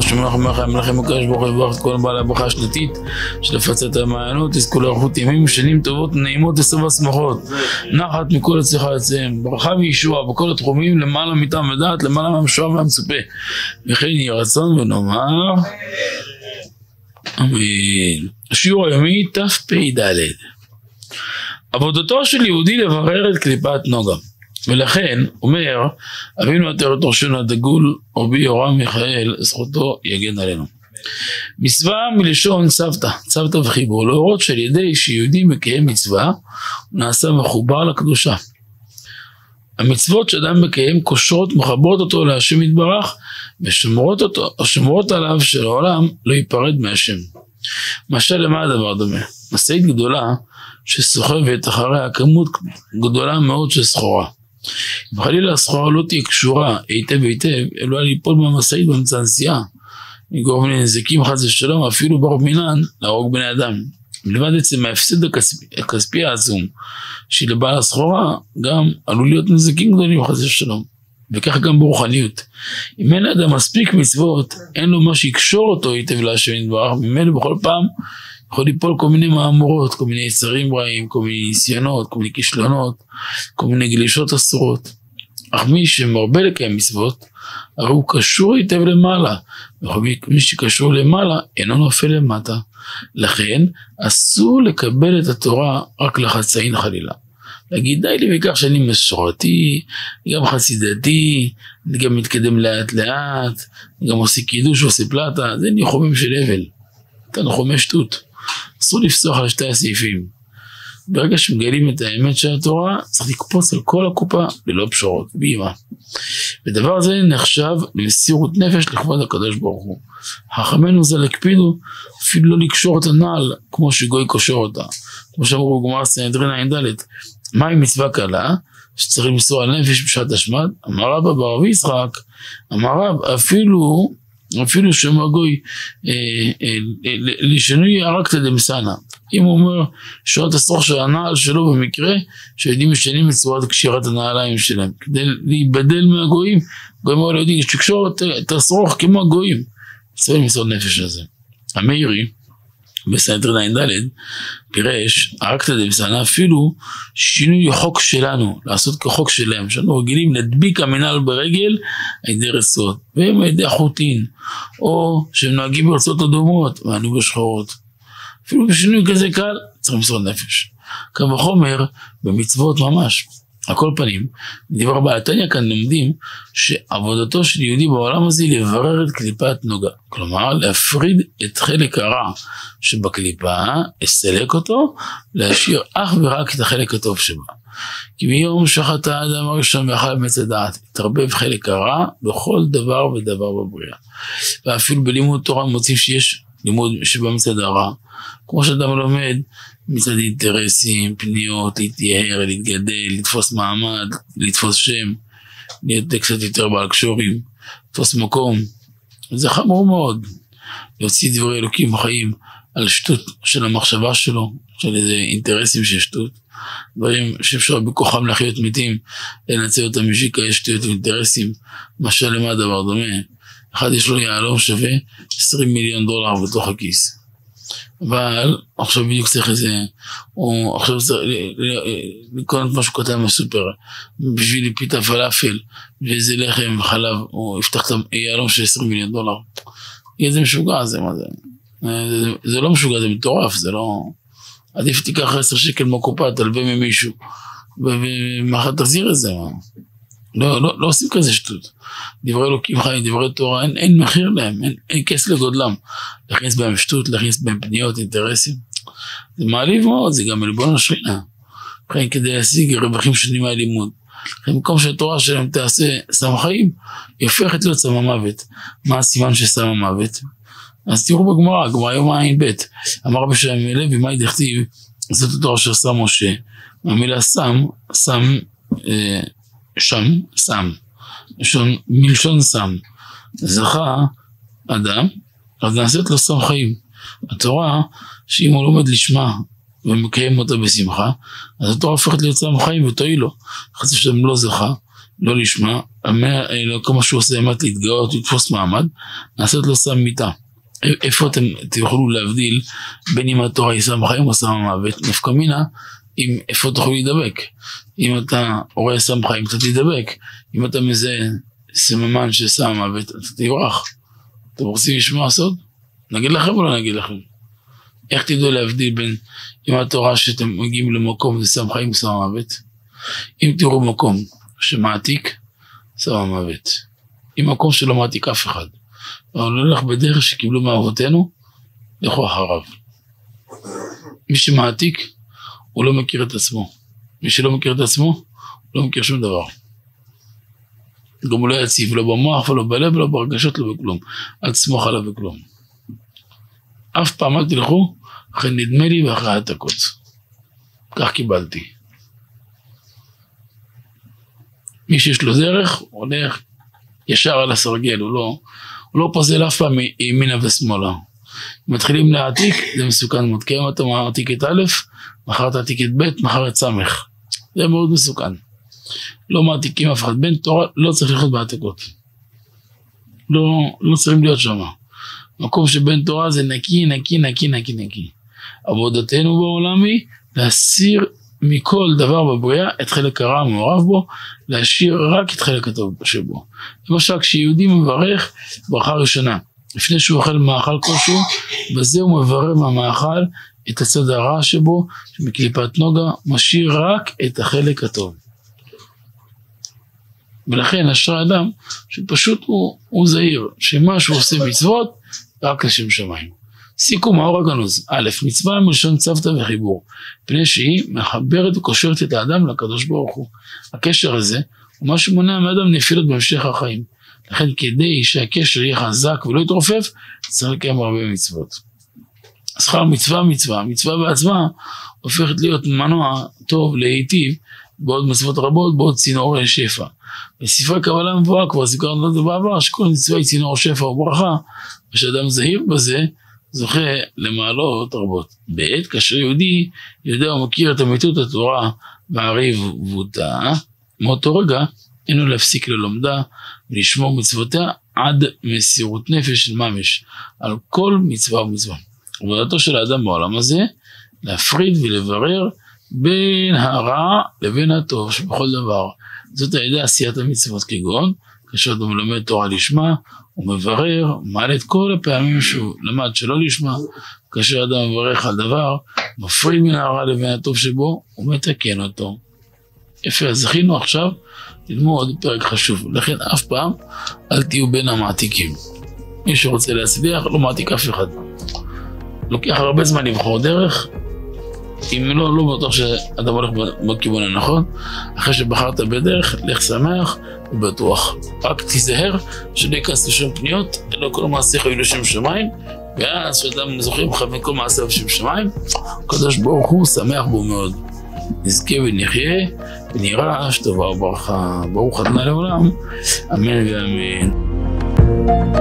ברוך שמח המלכים הקדוש ברוך הוא יברך את כל בעלי הברכה השנתית של הפצת המעיינות, יזכו לאריכות ימים שנים טובות נעימות וסוף השמחות, נחת מכל הצליחה יציהם, ברכה וישועה בכל התחומים, למעלה מטעם ודעת, למעלה מהמשוער והמצופה, וכן יהי רצון ונאמר אמן. השיעור היומי תפ"ד. עבודתו של יהודי לברר את קליפת נוגה, ולכן אומר אבינו עטרת ראשנו הדגול רבי יורם מיכאל זכותו יגן עלינו. מצווה מלשון צוותא וחיבור, להורות שעל ידי שיהודי מקיים מצווה הוא נעשה מחובר לקדושה. המצוות שאדם מקיים קושרות מחברות אותו להשם יתברך ושומרות עליו שלעולם לא ייפרד מהשם. משל למה הדבר דומה? משאית גדולה שסוחבת אחריה כמות גדולה מאוד של סחורה. אם חלילה הסחורה לא תהיה קשורה היטב עלולה ליפול מהמשאית באמצע הנסיעה, לגרום לנזקים חס ושלום, אפילו ברוב מינן להרוג בני אדם. מלבד עצם ההפסד הכספי העצום שלבעל הסחורה, גם עלול להיות נזקים גדולים חס ושלום. וכך גם ברוחניות. אם אין לאדם מספיק מצוות, אין לו מה שיקשור אותו היטב להשם יתברך, ממנו בכל פעם יכול ליפול כל מיני מאמורות, כל מיני יצרים רעים, כל מיני ניסיונות, כל מיני כישלונות, כל מיני גלישות אסורות. אך מי שמרבה לקיים מצוות, הרי הוא קשור היטב למעלה, ומי שקשור למעלה אינו נופל למטה. לכן אסור לקבל את התורה רק לחצאין חלילה. להגיד די לי בכך שאני מסורתי, גם חסידתי, אני גם מתקדם לאט לאט, אני גם עושה קידוש ועושה פלטה, זה ניחומים של הבל, תנחומי שטות. אסור לפסוח על שתי הסעיפים. ברגע שמגלים את האמת של התורה, צריך לקפוץ על כל הקופה ללא פשרות, באימה. ודבר זה נחשב למסירות נפש לכבוד הקדוש ברוך הוא. חכמינו זה להקפידו אפילו לא לקשור את הנעל כמו שגוי קושר אותה. כמו שאמרו בגמרא סנהדרין ע"ד, מהי מצווה קלה שצריך למסור על נפש בשעת השמד? אמר רבא בר רבי יצחק, אמר רב אפילו שאומר גוי לשינוי הרגתא דמסנא. אם הוא אומר שעות השרוך של הנעל שלו במקרה שיודעים משנים את צורת קשירת הנעליים שלהם כדי להיבדל מהגויים, גויים לא יודעים שקשור את השרוך כמו הגויים, צריך למסור נפש הזה. המאירי בסנהדרין ע"ד פירש הרגתא דמסנא אפילו שינוי חוק שלנו, לעשות כחוק שלהם, שאנו רגילים להדביק המנהל ברגל על ידי רצות והם על ידי החוטין, או שהם נוהגים ברצות אדומות ואנו בשחורות. אפילו בשינוי כזה קל צריך למסור נפש. קל וחומר במצוות ממש. על כל פנים, מדבר בעל התניא כאן לומדים שעבודתו של יהודי בעולם הזה היא לברר את קליפת נוגה. כלומר, להפריד את חלק הרע שבקליפה, לסלק אותו, להשאיר אך ורק את החלק הטוב שבה. כי מיום שחטא האדם הראשון ואכל מעץ הדעת, התערבב חלק הרע בכל דבר ודבר בבריאה. ואפילו בלימוד תורה מוצאים שיש לימוד שבא מצד הרע. כמו שאדם לומד מצד אינטרסים, פניות, להתייהר, להתגדל, לתפוס מעמד, לתפוס שם, להיות קצת יותר בעל קשורים, לתפוס מקום. זה חמור מאוד. להוציא דברי אלוקים חיים על שטות של המחשבה שלו, של איזה אינטרסים של שטות. דברים שאפשר בכוחם להחיות מתים, לנצל אותם משיקה שטויות ואינטרסים. משל למה דבר דומה? אחד יש לו יהלום שווה $20 מיליון בתוך הכיס. אבל עכשיו בדיוק צריך איזה, או עכשיו צריך לקנות משהו קטן בסופר, בשביל פיתה פלאפל, ואיזה לחם וחלב, או יפתח את היהלום של $20 מיליון. איזה משוגע זה, מה זה? זה לא משוגע, זה מטורף, זה לא... עדיף תיקח 10 שקל מהקופה, תלווה ממישהו, ומחר תחזיר את זה, מה? לא עושים כזה שטות. דברי אלוקים חיים, דברי תורה, אין מחיר להם, אין כס לגודלם. להכניס בהם שטות, להכניס בהם פניות, אינטרסים. זה מעליב מאוד, זה גם עלבון השכינה. לכן כדי להשיג רווחים שונים מהלימוד. לכן במקום שהתורה שלהם תעשה סם חיים, היא הופכת להיות סם המוות. מה הסימן של סם המוות? אז תראו בגמרא יום ע"ב. אמר רבי שמעון לוי, מה דכתיב? זאת התורה אשר שם משה. המילה סם, שם, מלשון סם, זכה אדם, אז נעשית לו סם חיים. התורה, שאם הוא לומד לשמה ומקיים אותה בשמחה, אז התורה הופכת להיות סם חיים ותועיל לו. חצי שאתם לא זכה, לא לשמה, כל מה שהוא עושה אמת להתגאות, לתפוס מעמד, נעשית לו שם מיתה. איפה אתם תוכלו להבדיל בין אם התורה היא שם חיים או שם מוות? נפקא מינה, איפה תוכלו להידבק? אם אתה רואה שם חיים, אתה תידבק. אם אתה מזה סממן ששם מוות, אתה תברח. אתם רוצים לשמוע סוד? נגיד לכם או לא נגיד לכם? איך תדעו להבדיל בין אם התורה שאתם מגיעים למקום זה שם חיים או שם מוות? אם תראו מקום שמעתיק, שם מוות. אם מקום שלא מעתיק אף אחד. אבל לא הולך בדרך שקיבלו מאבותינו, לכו אחריו. מי שמעתיק, הוא לא מכיר את עצמו. מי שלא מכיר את עצמו, הוא לא מכיר שום דבר. גם הוא לא יציב, לא במוח, ולא בלב, ולא ברגשות, לא בכלום. אל תסמוך עליו בכלום. אף פעם אל תלכו, אחרי נדמה לי ואחרי העתקות. כך קיבלתי. מי שיש לו דרך, הוא הולך ישר על הסרגל, הוא לא פוזל אף פעם מימינה ושמאלה. מתחילים להעתיק, זה מסוכן מאוד. כי אם אתה מעתיק את א', מחר תעתיק את ב', מחר את סמך. זה מאוד מסוכן. לא מעתיקים אף אחד. בן תורה לא צריך לחיות בהעתקות. לא צריכים להיות שם. מקום שבן תורה זה נקי, נקי, נקי, נקי, נקי. עבודתנו בעולם היא להסיר מכל דבר בבריאה את חלק הרע המעורב בו, להשאיר רק את חלק הטוב שבו. למשל, כשיהודי מברך ברכה ראשונה, לפני שהוא אוכל מאכל כלשהו, בזה הוא מברר מהמאכל את הצד הרע שבו, שמקליפת נוגה משאיר רק את החלק הטוב. ולכן אשרי אדם שפשוט הוא זהיר, שמה שהוא עושה מצוות רק לשם שמיים. סיכום האור הגנוז. א', מצווה מלשון צוותא וחיבור, פני שהיא מחברת וקושרת את האדם לקדוש ברוך הוא. הקשר הזה הוא מה שמונע מאדם נפילות בהמשך החיים. לכן כדי שהקשר יהיה חזק ולא יתרופף, צריך לקיים הרבה מצוות. שכר מצווה מצווה, מצווה בעצמה הופכת להיות מנוע טוב להיטיב בעוד מצוות רבות, בעוד צינור שפע. בספרי קבלה מבואה כבר זיכרנו את זה בעבר, שכל מצווה היא צינור שפע וברכה, ושאדם זהיר בזה זוכה למעלות רבות. בעת כאשר יהודי יודע ומכיר את אמיתות התורה בעריבותה, מאותו רגע אינו להפסיק ללומדה ולשמור מצוותיה עד מסירות נפש של ממש על כל מצווה ומצווה. עבודתו של האדם בעולם הזה להפריד ולברר בין הרע לבין הטוב שבכל דבר. זאת על ידי עשיית המצוות, כגון כאשר אדם מלמד תורה לשמה, הוא מברר, מעלה את כל הפעמים שהוא למד שלא לשמה. כאשר אדם מברך על דבר, מפריד מן הרע לבין הטוב שבו, הוא מתקן אותו. יפה, אז זכינו עכשיו ללמוד פרק חשוב. לכן אף פעם אל תהיו בין המעתיקים. מי שרוצה להצליח לא מעתיק אף אחד. לוקח הרבה זמן לבחור דרך, אם לא בטוח שאדם הולך בכיוון הנכון. אחרי שבחרת בדרך, לך שמח ובטוח. רק תיזהר שלא ייכנס לשם פניות, אלא כל מעשיך יהיו לשם שמיים, ואז שאדם זוכר לך מכל מעשיו לשם שמיים, הקדוש ברוך הוא שמח בו מאוד. נזכה ונחיה ונראה שטובה וברכה. ברוך אדוני לעולם, אמן ואמן.